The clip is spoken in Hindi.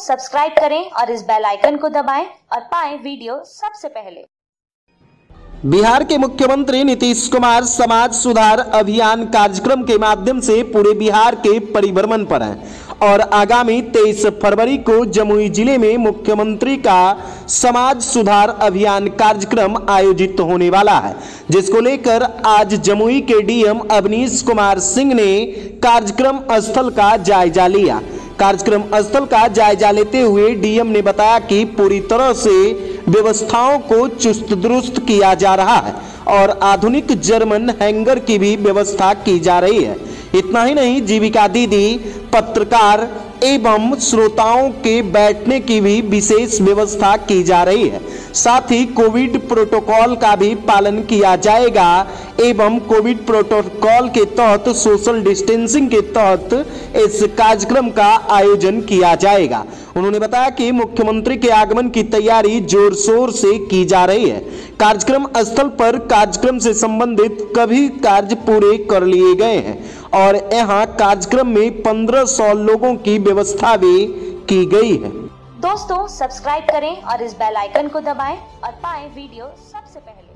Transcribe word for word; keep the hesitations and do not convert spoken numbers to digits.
सब्सक्राइब करें और इस बेल आइकन को दबाएं और पाएं वीडियो सबसे पहले। बिहार के मुख्यमंत्री नीतीश कुमार समाज सुधार अभियान कार्यक्रम के माध्यम से पूरे बिहार के परिभ्रमण पर हैं और आगामी तेईस फरवरी को जमुई जिले में मुख्यमंत्री का समाज सुधार अभियान कार्यक्रम आयोजित होने वाला है, जिसको लेकर आज जमुई के डीएम अवनीश कुमार सिंह ने कार्यक्रम स्थल का जायजा लिया। कार्यक्रम स्थल का जायजा लेते हुए डीएम ने बताया कि पूरी तरह से व्यवस्थाओं को चुस्त दुरुस्त किया जा रहा है और आधुनिक जर्मन हैंगर की भी व्यवस्था की जा रही है। इतना ही नहीं, जीविका दीदी, पत्रकार एवं श्रोताओं के बैठने की भी विशेष व्यवस्था की जा रही है। साथ ही कोविड प्रोटोकॉल का भी पालन किया जाएगा एवं कोविड प्रोटोकॉल के तहत सोशल डिस्टेंसिंग के तहत इस कार्यक्रम का आयोजन किया जाएगा। उन्होंने बताया कि मुख्यमंत्री के आगमन की तैयारी जोर शोर से की जा रही है। कार्यक्रम स्थल पर कार्यक्रम से संबंधित सभी कार्य पूरे कर लिए गए हैं और यहाँ कार्यक्रम में पंद्रह सौ लोगों की व्यवस्था भी की गई है। दोस्तों, सब्सक्राइब करें और इस बेल आइकन को दबाएं और पाएं वीडियो सबसे पहले।